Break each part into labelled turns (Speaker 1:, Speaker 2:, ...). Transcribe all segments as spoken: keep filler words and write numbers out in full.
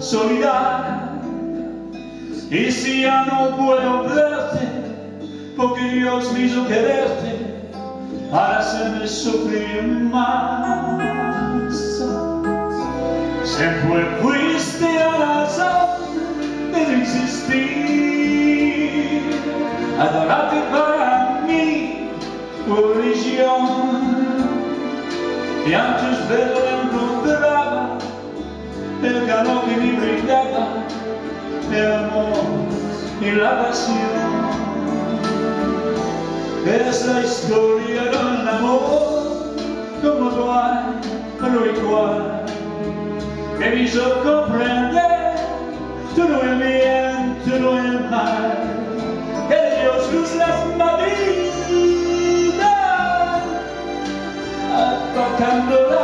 Speaker 1: soledad. Y si ya no puedo verte, porque Dios me hizo quererte para hacerme sufrir más. Siempre fuiste la razón de existir, adorarte para mí, tu religión. Y en tus besos encontraba el calor que me brindaba, el amor y la pasión. Es la historia de un amor como no hay otro igual, que me hizo comprender todo el bien, todo el mal, que de Dios luz las vida, apagándola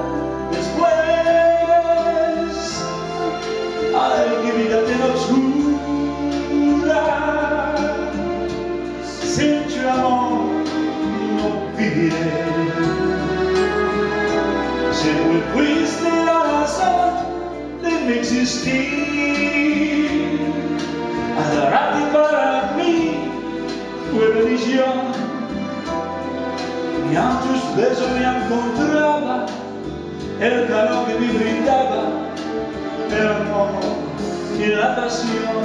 Speaker 1: después. Ay, que vida tan oscura, sin tu amor no viviré. Siempre fuiste la razón de mi existir, adorarte para mí fue religión. Y en tus besos me encontraba el calor que me brindaba, el amor y la pasión.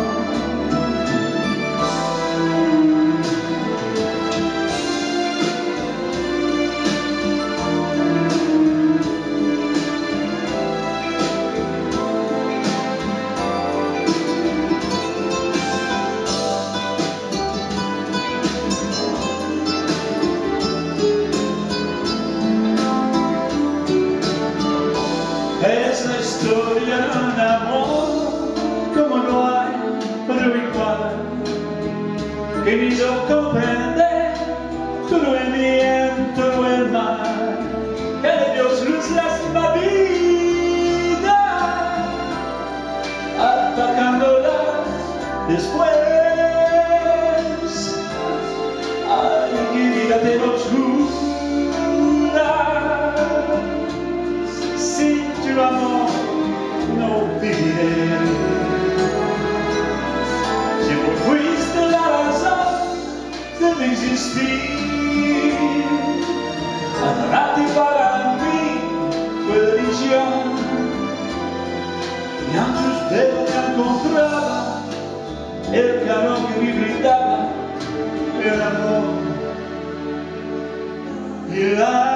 Speaker 1: Es la historia de un amor como no hay otro igual, que me hizo comprender todo el bien, todo el mal, que de Dios luz las vida, atacándola después. Ay, que vida tan oscura, sin tu amor no viviré. Siempre fuiste la razón de mi existir, adorarte para mí fue religión. Y en tus dedos me encontraba el calor que me brindaba, el amor y la